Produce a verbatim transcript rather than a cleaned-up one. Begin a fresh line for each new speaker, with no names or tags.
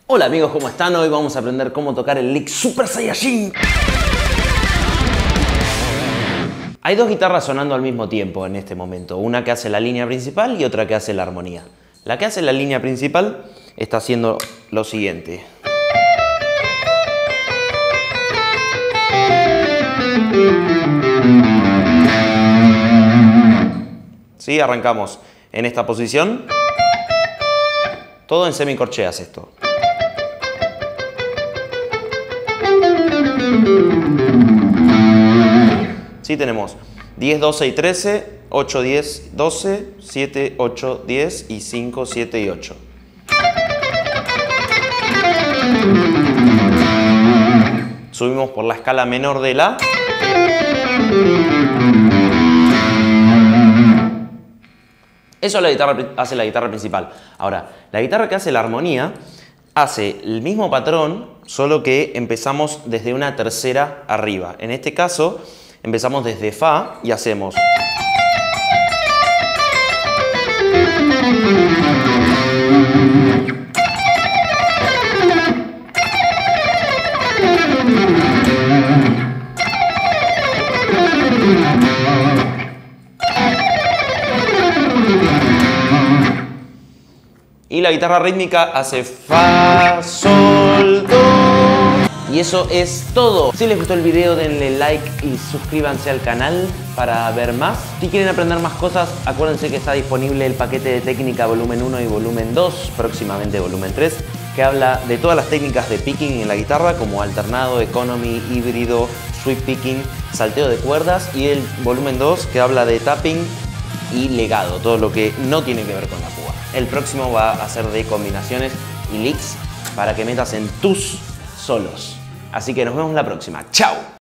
Hola amigos, ¿cómo están? Hoy vamos a aprender cómo tocar el lick Super Saiyajin. Hay dos guitarras sonando al mismo tiempo en este momento, una que hace la línea principal y otra que hace la armonía. La que hace la línea principal está haciendo lo siguiente. ¿Sí? Arrancamos en esta posición. Todo en semicorcheas esto. Sí, tenemos diez, doce y trece, ocho, diez, doce, siete, ocho, diez y cinco, siete y ocho. Subimos por la escala menor de la. Eso la guitarra, hace la guitarra principal. Ahora, la guitarra que hace la armonía hace el mismo patrón, solo que empezamos desde una tercera arriba. En este caso, empezamos desde Fa y hacemos. Y la guitarra rítmica hace Fa, Sol, Do. Y eso es todo. Si les gustó el video, denle like y suscríbanse al canal para ver más. Si quieren aprender más cosas, acuérdense que está disponible el paquete de técnica volumen uno y volumen dos, próximamente volumen tres, que habla de todas las técnicas de picking en la guitarra, como alternado, economy, híbrido, sweep picking, salteo de cuerdas, y el volumen dos, que habla de tapping y legado, todo lo que no tiene que ver con la púa. El próximo va a ser de combinaciones y licks para que metas en tus solos. Así que nos vemos la próxima. ¡Chao!